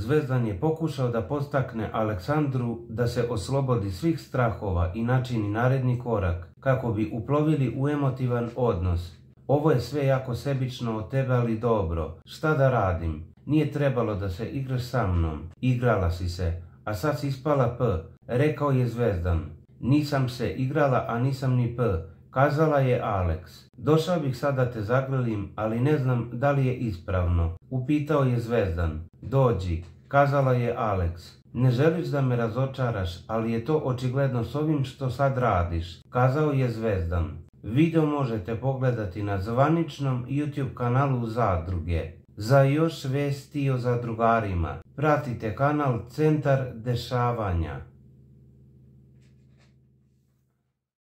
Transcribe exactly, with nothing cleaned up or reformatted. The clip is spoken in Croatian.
Zvezdan je pokušao da podstakne Aleksandru da se oslobodi svih strahova i načini naredni korak kako bi uplovili u emotivan odnos. Ovo je sve jako sebično od tebe, ali dobro. Šta da radim? Nije trebalo da se igraš sa mnom. Igrala si se, a sad si ispala P, rekao je Zvezdan. Nisam se igrala, a nisam ni P, kazala je Aleks. Došao bih sad da te zagrlim, ali ne znam da li je ispravno, upitao je Zvezdan. Dođi, kazala je Aleks. Ne želiš da me razočaraš, ali je to očigledno s ovim što sad radiš, kazao je Zvezdan. Video možete pogledati na zvaničnom YouTube kanalu Zadruge. Za još vesti o zadrugarima pratite kanal Centar dešavanja.